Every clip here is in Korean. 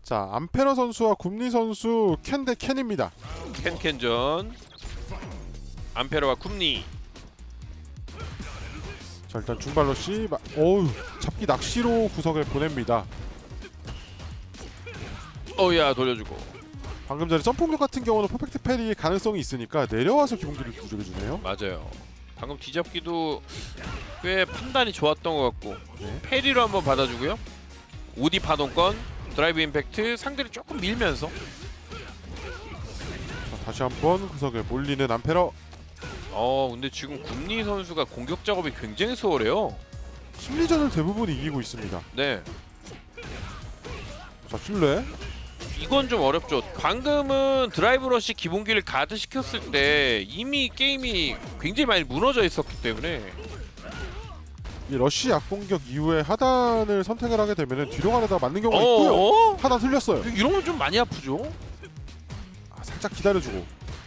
자, 암페러 선수와 굽니 선수 캔 대 캔입니다. 캔캔전. 암페러와 굽니. 자, 일단 중발러시 어우, 잡기 낚시로 구석에 보냅니다. 어야 돌려주고. 방금 전에 점프공격 같은 경우는 퍼펙트 패리의 가능성이 있으니까 내려와서 기본기를 두들겨주네요. 맞아요. 방금 뒤잡기도 꽤 판단이 좋았던 것 같고. 네. 패리로 한번 받아주고요. 오디 파동권, 드라이브 임팩트 상대를 조금 밀면서. 자, 다시 한번 구석에 몰리는 암페러. 근데 지금 굽니 선수가 공격 작업이 굉장히 수월해요. 심리전을 대부분 이기고 있습니다. 네. 자, 실내. 이건 좀 어렵죠. 방금은 드라이브 러시 기본기를 가드 시켰을 때 이미 게임이 굉장히 많이 무너져 있었기 때문에. 이 러쉬 약공격 이후에 하단을 선택을 하게 되면 뒤로 가려다가 맞는 경우가 있고요. 하단 틀렸어요. 이러면 좀 많이 아프죠. 살짝 기다려주고.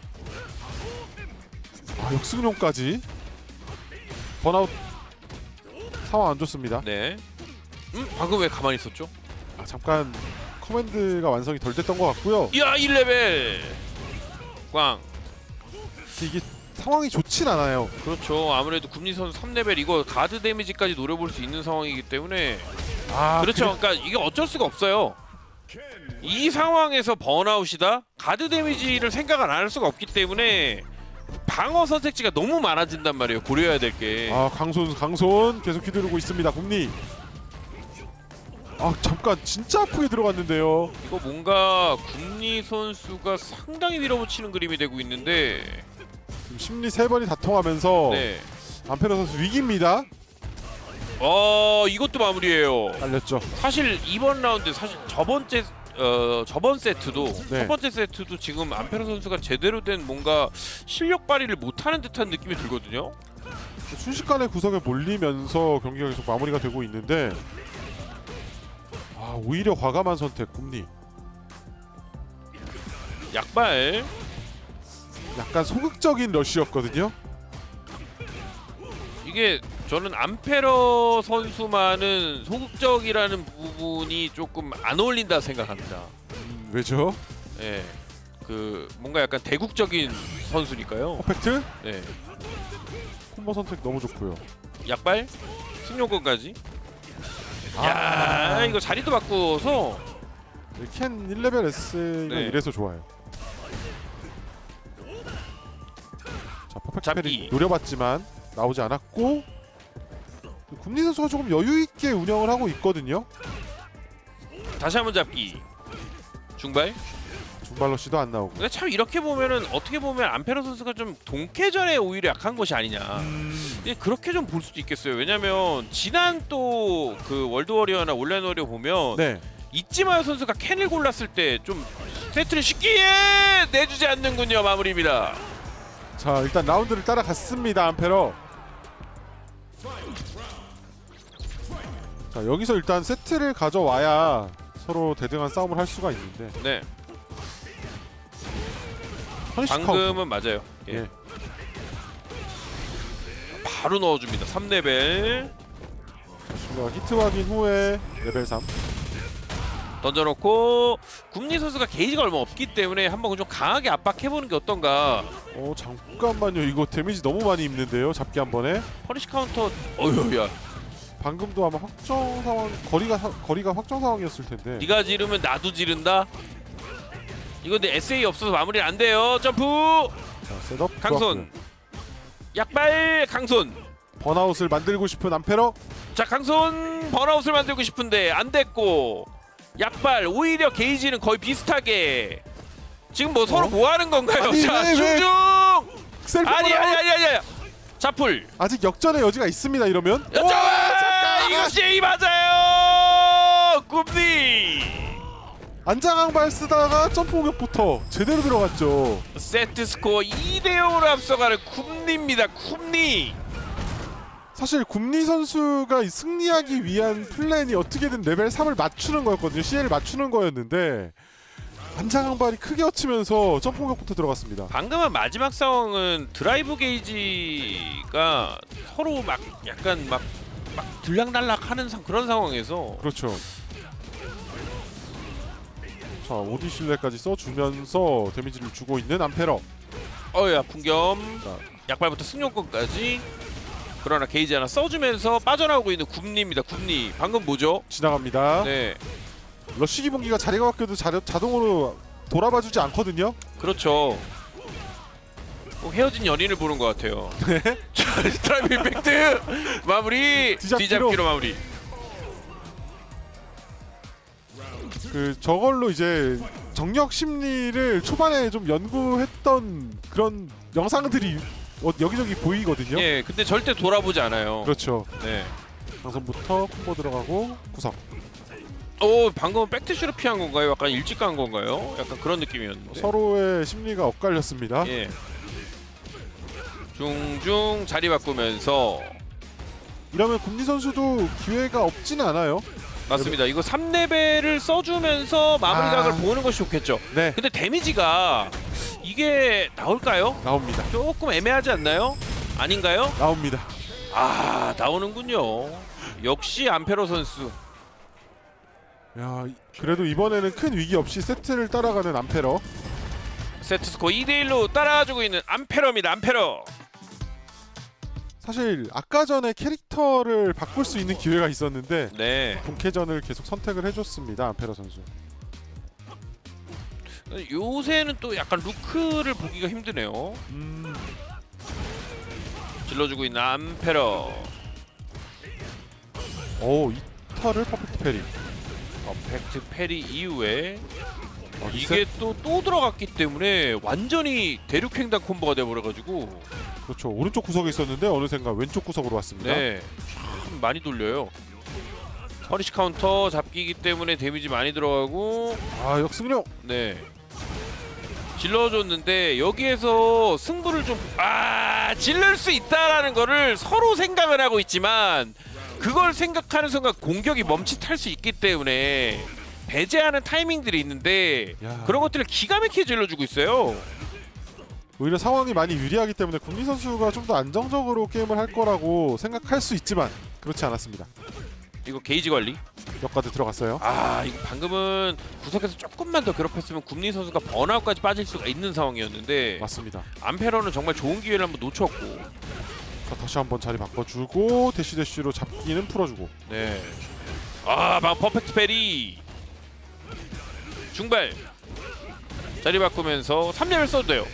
역승용까지. 번아웃 상황 안 좋습니다. 네. 방금 왜 가만히 있었죠? 잠깐 커맨드가 완성이 덜 됐던 것 같고요. 이야 1레벨 꽝. 이게 상황이 좋진 않아요. 그렇죠. 아무래도 굽니 선수 3레벨 이거 가드 데미지까지 노려볼 수 있는 상황이기 때문에. 그렇죠. 그러니까 이게 어쩔 수가 없어요. 이 상황에서 번아웃이다? 가드 데미지를 생각을 안 할 수가 없기 때문에 방어 선택지가 너무 많아진단 말이에요. 고려해야 될 게. 강손 계속 휘두르고 있습니다. 굽니. 잠깐 진짜 아프게 들어갔는데요. 이거 뭔가 굽니 선수가 상당히 밀어붙이는 그림이 되고 있는데 심리 3번이 다 통하면서 네. 암페러 선수 위기입니다. 이것도 마무리예요. 날렸죠. 사실 이번 라운드 사실 저번 세트도 네. 첫 번째 세트도 지금 암페러 선수가 제대로 된 뭔가 실력 발휘를 못하는 듯한 느낌이 들거든요. 순식간에 구석에 몰리면서 경기가 계속 마무리가 되고 있는데 오히려 과감한 선택 굽니. 약발. 약간 소극적인 러쉬였거든요. 이게 저는 암페러 선수만은 소극적이라는 부분이 조금 안 어울린다 생각합니다. 왜죠? 네, 그 뭔가 약간 대국적인 선수니까요. 퍼펙트? 네. 콤보 선택 너무 좋고요. 약발, 승용권까지. 야, 이거 자리도 바꾸어서 캔 1레벨 S가 네. 이래서 좋아요. 자, 퍼펙트 잡기. 패리 노려봤지만 나오지 않았고 굽니 선수가 조금 여유 있게 운영을 하고 있거든요. 다시 한번 잡기. 중발. 중발러시도 안 나오고. 근데 참 이렇게 보면은 어떻게 보면 암페러 선수가 좀 동캐전에 오히려 약한 것이 아니냐. 그렇게 좀 볼 수도 있겠어요. 왜냐면 지난 또 그 월드워리어나 온라인 워리어 보면 네. 이찌마요 선수가 캔을 골랐을 때 좀 세트를 쉽게 내주지 않는군요. 마무리입니다. 자, 일단 라운드를 따라갔습니다. 암페러. 자, 여기서 일단 세트를 가져와야 서로 대등한 싸움을 할 수가 있는데. 네. 방금은 맞아요. 예. 바로 넣어줍니다. 3레벨. 히트 확인 후에 레벨 3. 던져놓고 굽니 선수가 게이지가 얼마 없기 때문에 한번 좀 강하게 압박해보는 게 어떤가. 잠깐만요. 이거 데미지 너무 많이 입는데요. 잡기 한 번에. 퍼니시 카운터. 어휴야. 방금도 아마 확정 상황 거리가 확정 상황이었을 텐데. 네가 지르면 나도 지른다. 이거 근데 SA 없어서 마무리 안 돼요. 점프. 자, 셋업. 강손. 좋았고요. 약발 강손. 번아웃을 만들고 싶은 암페러. 자, 강손 번아웃을 만들고 싶은데 안 됐고. 약발 오히려 게이지는 거의 비슷하게. 지금 뭐 서로 뭐 하는 건가요? 아니, 자, 왜? 중중. 아니. 자풀. 아직 역전의 여지가 있습니다. 이러면. 잠깐 이거 A 맞아요. 굽니. 안장항발 쓰다가 점프 공격부터 제대로 들어갔죠. 세트 스코어 2대0으로 앞서가는 굽니입니다. 굽니. 사실 굽니 선수가 승리하기 위한 플랜이 어떻게든 레벨 3을 맞추는 거였거든요. CL을 맞추는 거였는데 안장항발이 크게 얹히면서 점프 공격부터 들어갔습니다. 방금은 마지막 상황은 드라이브 게이지가 서로 막 약간 막 들락날락하는 그런 상황에서 그렇죠. 자, 오디 실내까지 써주면서 데미지를 주고 있는 암페러. 어야 풍겸. 자, 약발부터 승용권까지. 그러나 게이지 하나 써주면서 빠져나오고 있는 굽니입니다. 굽니. 방금 뭐죠? 지나갑니다. 네, 러쉬 기본기가 자리가 바뀌어도 자동으로 돌아봐주지 않거든요. 그렇죠. 꼭 헤어진 연인을 보는 것 같아요. 네. 자, 드라이브 임팩트 마무리. 뒤잡기로 마무리. 저걸로 이제 정력 심리를 초반에 좀 연구했던 그런 영상들이 여기저기 보이거든요. 예, 근데 절대 돌아보지 않아요. 그렇죠. 네. 방송부터 콤보 들어가고 구석. 오, 방금은 백트슈로 피한 건가요? 약간 일찍 간 건가요? 약간 그런 느낌이었는데. 서로의 심리가 엇갈렸습니다. 예. 중중 자리 바꾸면서. 이러면 굽니 선수도 기회가 없지는 않아요. 맞습니다. 이거 3레벨을 써주면서 마무리 각을 보는 것이 좋겠죠. 네, 근데 데미지가 이게 나올까요? 나옵니다. 조금 애매하지 않나요? 아닌가요? 나옵니다. 아, 나오는군요. 역시 암페로 선수. 야, 그래도 이번에는 큰 위기 없이 세트를 따라가는 암페러. 세트 스코어 2대1로 따라주고 있는 암페러입니다. 암페러. 사실 아까 전에 캐릭터를 바꿀 수 있는 기회가 있었는데 네. 본캐전을 계속 선택을 해줬습니다. 암페러 선수. 요새는 또 약간 루크를 보기가 힘드네요. 질러주고 있는 암페러. 오, 이터를 퍼펙트 패리. 퍼펙트 패리 이후에 리셋? 이게 또 들어갔기 때문에 완전히 대륙횡단 콤보가 돼버려가지고. 그렇죠. 오른쪽 구석에 있었는데 어느샌가 왼쪽 구석으로 왔습니다. 네, 참 많이 돌려요. 퍼니시 카운터 잡기이기 때문에 데미지 많이 들어가고. 아, 역승력. 네, 질러줬는데 여기에서 승부를 좀 질를 수 있다라는 거를 서로 생각을 하고 있지만 그걸 생각하는 순간 공격이 멈칫할 수 있기 때문에 배제하는 타이밍들이 있는데 야. 그런 것들을 기가 막히게 질러주고 있어요. 오히려 상황이 많이 유리하기 때문에 굽니 선수가 좀 더 안정적으로 게임을 할 거라고 생각할 수 있지만 그렇지 않았습니다. 이거 게이지 관리. 역가드 들어갔어요. 이거 방금은 구석에서 조금만 더 괴롭혔으면 굽니 선수가 번아웃까지 빠질 수가 있는 상황이었는데 맞습니다. 암페러는 정말 좋은 기회를 한번 놓쳤고. 자, 다시 한번 자리 바꿔주고 대쉬로 잡기는 풀어주고. 네. 방 퍼펙트 베리. 중발. 자리 바꾸면서 3렙을 써도 돼요.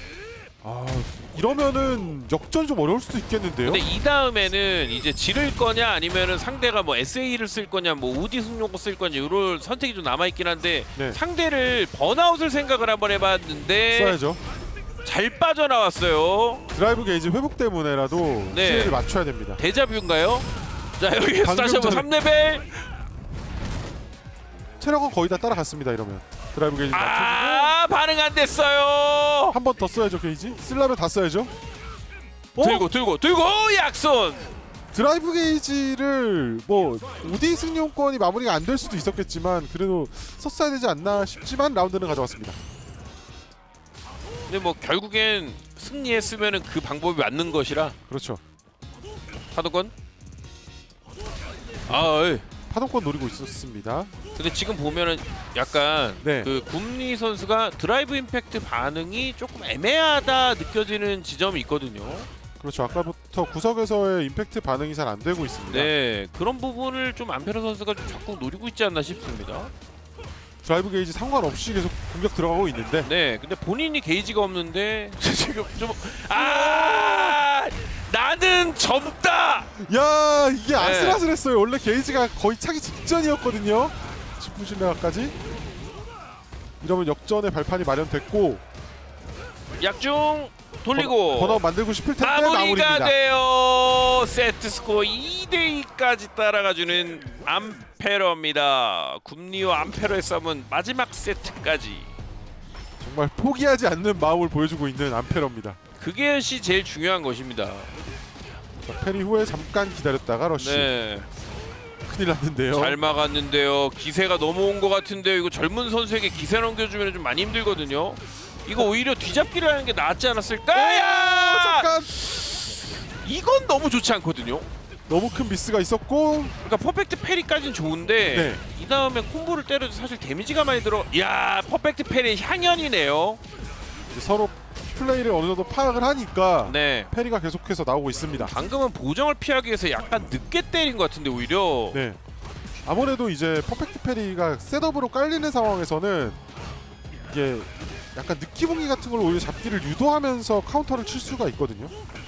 이러면은 역전이 좀 어려울 수도 있겠는데요. 근데 이 다음에는 이제 지를 거냐 아니면은 상대가 뭐 SA를 쓸 거냐 뭐 우디 승용고 쓸 거냐 이런 선택이 좀 남아 있긴 한데 네. 상대를 번아웃을 생각을 한번 해봤는데 써야죠. 잘 빠져나왔어요. 드라이브 게이지 회복 때문에라도 네. 시야를 맞춰야 됩니다. 데자뷰인가요? 자, 여기에서 다시 한번 3레벨. 체력은 거의 다 따라갔습니다. 이러면 드라이브 게이지 맞춰주고 반응 안 됐어요. 한 번 더 써야죠. 게이지 쓰려면 다 써야죠. 들고 약손. 드라이브 게이지를 뭐 우디 승용권이 마무리가 안 될 수도 있었겠지만 그래도 썼어야 되지 않나 싶지만 라운드는 가져왔습니다. 근데 뭐 결국엔 승리했으면은 그 방법이 맞는 것이라. 그렇죠. 파도건. 파동권 노리고 있었습니다. 근데 지금 보면은 약간 네. 그 굽니 선수가 드라이브 임팩트 반응이 조금 애매하다 느껴지는 지점이 있거든요. 그렇죠. 아까부터 구석에서의 임팩트 반응이 잘 안 되고 있습니다. 네, 그런 부분을 좀 암페러 선수가 좀 자꾸 노리고 있지 않나 싶습니다. 드라이브 게이지 상관없이 계속 공격 들어가고 있는데 네, 근데 본인이 게이지가 없는데 지금 좀 나는 젊다. 야, 이게 아슬아슬했어요. 원래 게이지가 거의 차기 직전이었거든요. 지푸실레가까지. 이러면 역전의 발판이 마련됐고 약중 돌리고 번아웃 만들고 싶을 텐데 마무리가 마무리입니다. 돼요. 세트 스코어 2대2까지 따라가주는 암페러입니다. 굽니와 암페러의 싸움은 마지막 세트까지. 정말 포기하지 않는 마음을 보여주고 있는 암페러입니다. 그것이 제일 중요한 것입니다. 자, 페리 후에 잠깐 기다렸다가 러쉬. 네, 큰일 났는데요. 잘 막았는데요. 기세가 넘어온 것 같은데요. 이거 젊은 선수에게 기세 넘겨주면 좀 많이 힘들거든요. 이거 오히려 뒤잡기를 하는 게 낫지 않았을까? 잠깐. 이건 너무 좋지 않거든요. 너무 큰 미스가 있었고. 그러니까 퍼펙트 페리까지는 좋은데 네. 이 다음에 콤보를 때려도 사실 데미지가 많이 들어. 야, 퍼펙트 페리 향연이네요. 이제 서로 플레이를 어느 정도 파악을 하니까 네. 페리가 계속해서 나오고 있습니다. 방금은 보정을 피하기 위해서 약간 늦게 때린 것 같은데 오히려. 네. 아무래도 이제 퍼펙트 페리가 셋업으로 깔리는 상황에서는 이게 약간 느끼봉기 같은 걸 오히려 잡기를 유도하면서 카운터를 칠 수가 있거든요.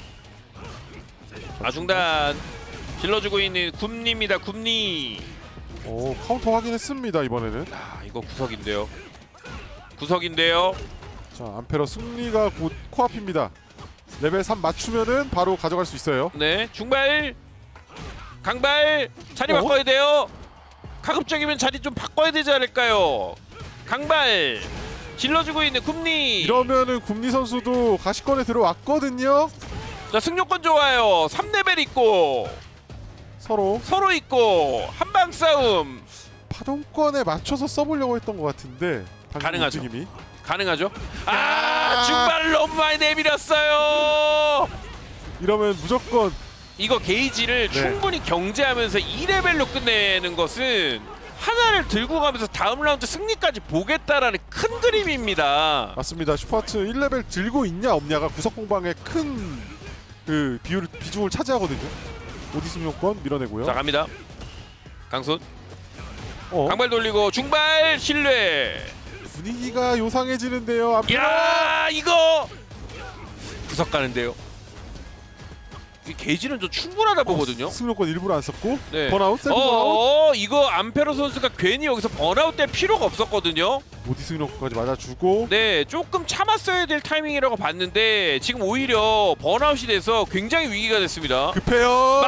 아중단 질러주고 있는 굽니입니다. 굽니. 오, 카운터 확인했습니다 이번에는. 아, 이거 구석인데요. 구석인데요. 자, 암페러 승리가 곧 코앞입니다. 레벨 3 맞추면은 바로 가져갈 수 있어요. 네, 중발, 강발 자리 어? 바꿔야 돼요. 가급적이면 자리 좀 바꿔야 되지 않을까요? 강발 질러주고 있는 굽니. 이러면은 굽니 선수도 가시권에 들어왔거든요. 자, 승료권 좋아요. 3레벨 있고 서로 있고 한방 싸움 파동권에 맞춰서 써보려고 했던 것 같은데 방금 가능하죠. 움직임이. 가능하죠? 아, 중발을 너무 많이 내밀었어요. 이러면 무조건 이거 게이지를 네. 충분히 경제하면서 2레벨로 끝내는 것은 하나를 들고 가면서 다음 라운드 승리까지 보겠다라는 큰 그림입니다. 맞습니다. 슈퍼하츠 1레벨 들고 있냐 없냐가 구석공방의 큰 그 비중을 차지하거든요. 오디슨 요건 밀어내고요. 자, 갑니다. 강순 어? 강발 돌리고 중발 신뢰. 분위기가 요상해지는데요. 암페러. 야, 이거 구석 가는데요. 이 게이지는 좀 충분하다 보거든요. 승용권 일부러 안 썼고 네. 번아웃 세븐 번아웃. 이거 암페로 선수가 괜히 여기서 번아웃 될 필요가 없었거든요. 오디슨 요건까지 맞아주고. 네, 조금 참았어야 될 타이밍이라고 봤는데 지금 오히려 번아웃이 돼서 굉장히 위기가 됐습니다. 급해요.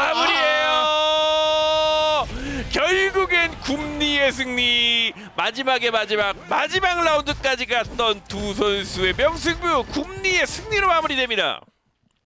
마무리해요. 결국엔 굽니의 승리. 마지막 라운드까지 갔던 두 선수의 명승부 굽니의 승리로 마무리됩니다.